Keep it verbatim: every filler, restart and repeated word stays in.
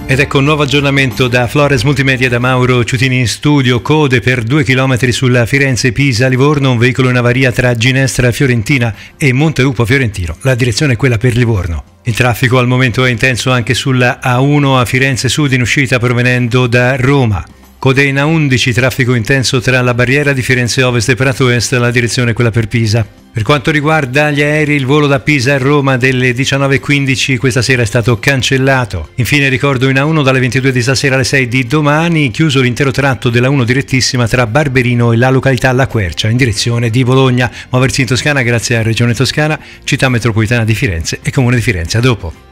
Ed ecco un nuovo aggiornamento da Flores Multimedia, da Mauro Ciutini in studio. Code per due chilometri sulla Firenze-Pisa-Livorno, un veicolo in avaria tra Ginestra Fiorentina e Montelupo Fiorentino. La direzione è quella per Livorno. Il traffico al momento è intenso anche sulla A uno a Firenze Sud in uscita provenendo da Roma. Code in A undici, traffico intenso tra la barriera di Firenze Ovest e Prato Est, la direzione è quella per Pisa. Per quanto riguarda gli aerei, il volo da Pisa a Roma delle diciannove e quindici questa sera è stato cancellato. Infine ricordo in A uno dalle ventidue di stasera alle sei di domani, chiuso l'intero tratto della uno direttissima tra Barberino e la località La Quercia in direzione di Bologna. Muoversi in Toscana grazie a Regione Toscana, Città Metropolitana di Firenze e Comune di Firenze. A dopo.